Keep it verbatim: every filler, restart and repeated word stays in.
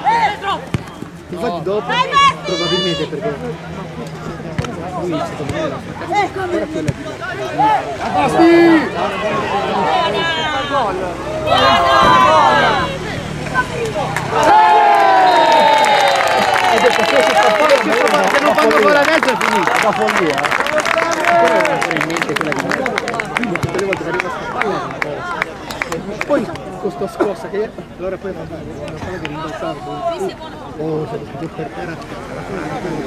Infatti dopo, probabilmente perché lui secondo me era ancora quella di Basti! E detto se si scappava se non fanno ancora adesso è finita. Da follia. Però era probabilmente quella di quindi tutte le volte che arriva a scappare era un po'. Poi con sta scossa che allora poi non stava di rimbalzare. Oh, se lo per terra.